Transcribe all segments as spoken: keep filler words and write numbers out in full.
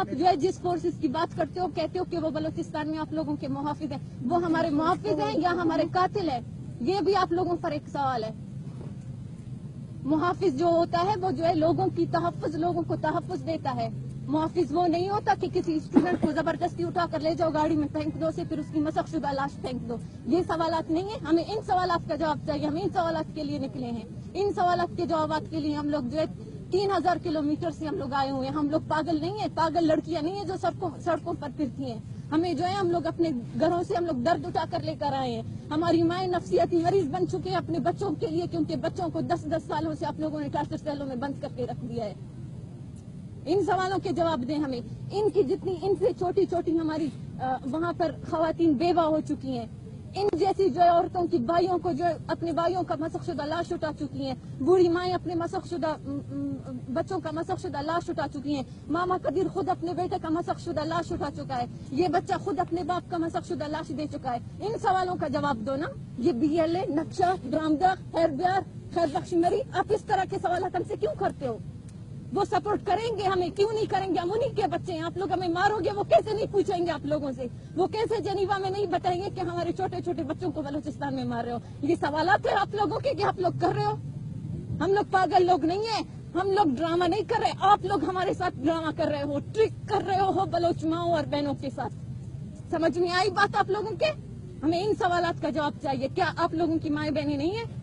आप जो है जिस फोर्सेस की बात करते हो, कहते हो कि वो बलोचिस्तान में आप लोगों के मुहाफिज हैं, वो हमारे मुहाफिज हैं या हमारे कातिल है? ये भी आप लोगों पर एक सवाल है। मुहाफिज जो होता है वो जो है लोगों की तहफ़्फ़ुज़, लोगों को तहफ़्फ़ुज़ देता है। मुहाफिज वो नहीं होता कि किसी स्टूडेंट को जबरदस्ती उठा कर ले जाओ, गाड़ी में फेंक दो, से फिर उसकी मसख़शुदा लाश फेंक दो। ये सवालात नहीं है, हमें इन सवालात का जवाब चाहिए। हम इन सवालात के लिए निकले हैं, इन सवालात के जवाब के लिए हम लोग जो है तीन हजार किलोमीटर से हम लोग आए हुए हैं। हम लोग पागल नहीं है, पागल लड़कियां नहीं है जो सड़कों सड़कों पर फिरती हैं। हमें जो है हम लोग अपने घरों से हम लोग दर्द उठा कर लेकर आए हैं। हमारी माएँ नफ्सियाती मरीज बन चुके हैं अपने बच्चों के लिए, क्योंकि बच्चों को दस दस सालों से आप लोगों ने टार्चर सेलों में बंद करके रख दिया है। इन सवालों के जवाब दें हमें। इनकी जितनी इनसे छोटी छोटी हमारी वहाँ पर खवातीन बेवा हो चुकी हैं, इन जैसी जो है औरतों की भाइयों को जो है अपने भाइयों का मसख़शुदा लाश उठा चुकी हैं। बूढ़ी माएँ अपने मसख़शुदा बच्चों का मसख़शुदा लाश उठा चुकी हैं। मामा कदीर खुद अपने बेटे का मसख़शुदा लाश उठा चुका है। ये बच्चा खुद अपने बाप का मसख़शुदा लाश दे चुका है। इन सवालों का जवाब दो ना। ये बी एल ए, नक्शा, ड्रामदा, खैर ब्यार, खैर बख्श मरी, आप इस तरह के सवाल हमसे क्यों करते हो? वो सपोर्ट करेंगे हमें, क्यों नहीं करेंगे? हम उन्हीं के बच्चे हैं। आप लोग हमें मारोगे, वो कैसे नहीं पूछेंगे आप लोगों से? वो कैसे जनीवा में नहीं बताएंगे कि हमारे छोटे छोटे बच्चों को बलोचिस्तान में मार रहे हो? ये सवालात है आप लोगों के कि आप लोग कर रहे हो। हम लोग पागल लोग नहीं है, हम लोग ड्रामा नहीं कर रहे। आप लोग हमारे साथ ड्रामा कर रहे हो, ट्रिक कर रहे हो बलोच माओ और बहनों के साथ। समझ में आई बात आप लोगों के? हमें इन सवालात का जवाब चाहिए। क्या आप लोगों की माएँ बहनें नहीं है?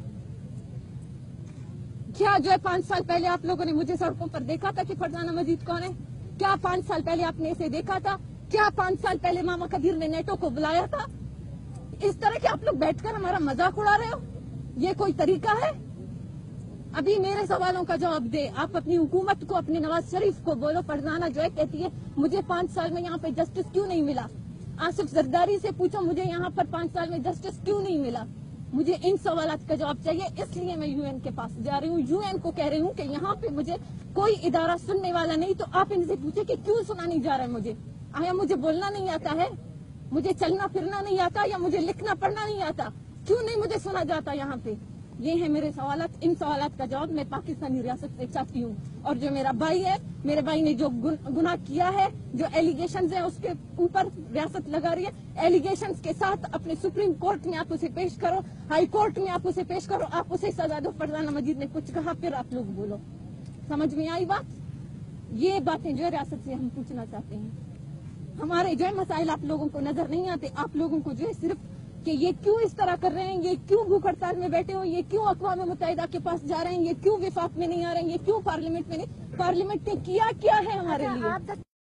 क्या जो है पांच साल पहले आप लोगों ने मुझे सड़कों पर देखा था कि फरजाना मजीद कौन है? क्या पांच साल पहले आपने इसे देखा था? क्या पांच साल पहले मामा कदीर ने नेटो को बुलाया था? इस तरह के आप लोग बैठकर हमारा मजाक उड़ा रहे हो, ये कोई तरीका है? अभी मेरे सवालों का जवाब दे। आप अपनी हुकूमत को, अपने नवाज शरीफ को बोलो, फरजाना जो है कहती है मुझे पांच साल में यहाँ पे जस्टिस क्यों नहीं मिला? आसिफ जरदारी से पूछो मुझे यहाँ पर पांच साल में जस्टिस क्यों नहीं मिला? मुझे इन सवालात का जवाब चाहिए, इसलिए मैं यूएन के पास जा रही हूँ। यूएन को कह रही हूँ कि यहाँ पे मुझे कोई इदारा सुनने वाला नहीं, तो आप इनसे पूछे कि क्यों सुना नहीं जा रहा है मुझे? आया मुझे बोलना नहीं आता है? मुझे चलना फिरना नहीं आता, या मुझे लिखना पढ़ना नहीं आता? क्यों नहीं मुझे सुना जाता यहाँ पे? ये है मेरे सवालात। इन सवालात का जवाब मैं पाकिस्तानी रियासत से चाहती हूँ। और जो मेरा भाई है, मेरे भाई ने जो गुनाह किया है, जो एलिगेशंस है उसके ऊपर रियासत लगा रही है। एलिगेशंस के साथ अपने सुप्रीम कोर्ट में आप उसे पेश करो, हाई कोर्ट में आप उसे पेश करो, आप उसे सजा दो। फरजाना मजीद ने कुछ कहा, फिर आप लोग बोलो। समझ में आई बात? ये बातें जो है रियासत से हम पूछना चाहते हैं। हमारे जो है मसाइल आप लोगों को नजर नहीं आते। आप लोगों को जो है सिर्फ कि ये क्यों इस तरह कर रहे हैं, ये क्यों भूख हड़ताल में बैठे हो, ये क्यों अक़वाम मुत्तहिदा के पास जा रहे हैं, ये क्यों विफाक में नहीं आ रहे हैं, ये क्यों पार्लियामेंट में नहीं। पार्लियामेंट ने किया क्या है हमारे लिए?